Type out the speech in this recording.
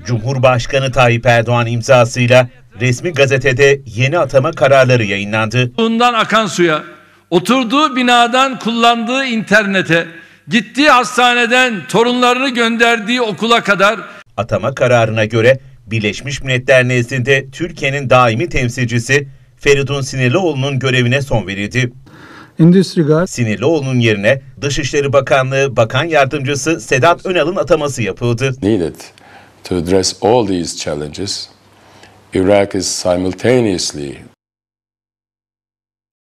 Cumhurbaşkanı Tayyip Erdoğan imzasıyla resmi gazetede yeni atama kararları yayınlandı. Bundan akan suya, oturduğu binadan kullandığı internete, gittiği hastaneden torunlarını gönderdiği okula kadar Atama kararına göre Birleşmiş Milletler nezdinde Türkiye'nin daimi temsilcisi Feridun Sinirlioğlu'nun görevine son verildi. Sinirlioğlu'nun yerine Dışişleri Bakanlığı Bakan Yardımcısı Sedat Önal'ın ataması yapıldı. Needed to address all these challenges, Iraq is simultaneously